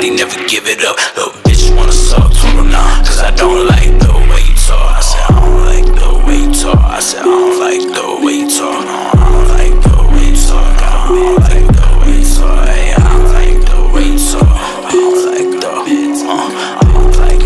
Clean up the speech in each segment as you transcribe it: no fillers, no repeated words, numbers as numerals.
nobody, never give it up. Little bitch wanna suck, told her nah, cause I don't like the way you talk. I said I don't like the way you talk. I said I don't like the way you talk. No, I don't like the way you talk. I don't like the way you talk. Hey, I don't like the way you talk. I don't like the I don't like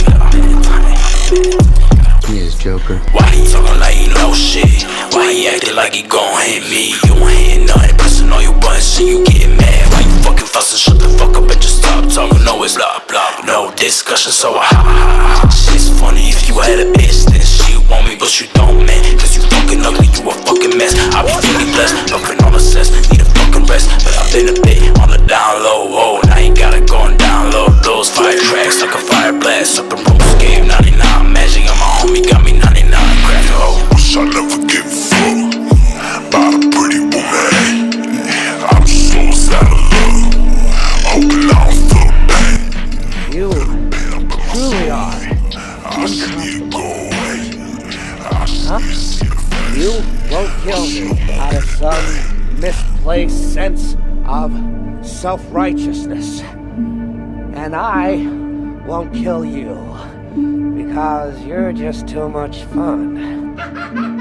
the He is Joker. Why he talking like he know shit? Why he acting like he gon' hit me? You ain't hitting nothing, pressing all your buttons and you getting mad. Why you fucking fussing? Shut the fuck up and just stop talking. No, it's blah blah, no discussion, so ha ha ha. Shit's funny if you had a bitch, then she want me, but you don't, man. Cause you fucking ugly, you a fucking mess. I be feeling blessed, loving all the sense, need a fucking rest. But I've been a bit on the down low, oh, and I ain't got it going down low. Those fire tracks like a fire blast, up the ropes, gave 99 magic on my homie, got me 99 crack, oh. Wish I never give a fuck about a pretty woman. I'm so sad of love, hoping I don't feel pain. You truly are uncomfortable. Huh? You won't kill me out of some misplaced sense of self-righteousness. And I won't kill you because you're just too much fun.